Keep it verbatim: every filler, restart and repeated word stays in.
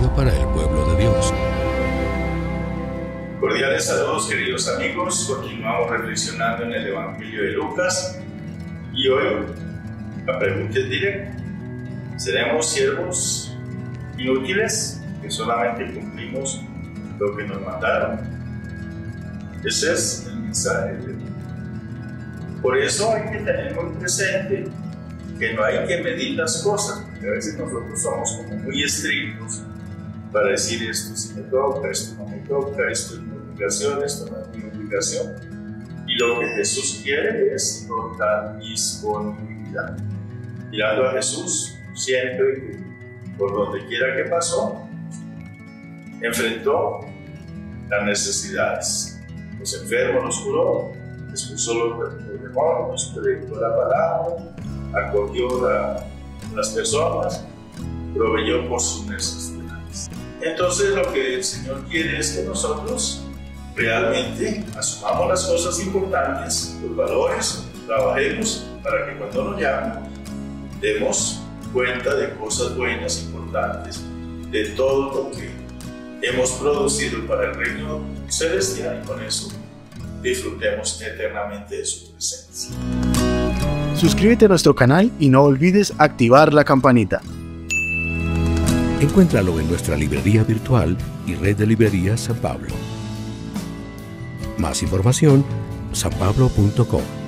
apto para el pueblo de Dios. Cordiales saludos, queridos amigos. Continuamos reflexionando en el Evangelio de Lucas y hoy la pregunta es directa: ¿seremos siervos inútiles que solamente cumplimos lo que nos mandaron? Ese es el mensaje de Dios. Por eso hay que tener muy presente que no hay que medir las cosas, porque a veces nosotros somos como muy estrictos para decir esto sí me toca, esto no me toca, esto es mi obligación, esto no es mi obligación. Y lo que Jesús quiere es total disponibilidad. Mirando a Jesús, siempre, por donde quiera que pasó, enfrentó las necesidades. Los enfermos los curó, expulsó los demonios, predicó la palabra, acogió a las personas, proveyó por sus necesidades. Entonces lo que el Señor quiere es que nosotros realmente asumamos las cosas importantes, los valores, trabajemos para que cuando nos llamen demos cuenta de cosas buenas, importantes, de todo lo que hemos producido para el reino celestial y con eso disfrutemos eternamente de su presencia. Suscríbete a nuestro canal y no olvides activar la campanita. Encuéntralo en nuestra librería virtual y red de librerías San Pablo. Más información, san pablo punto com.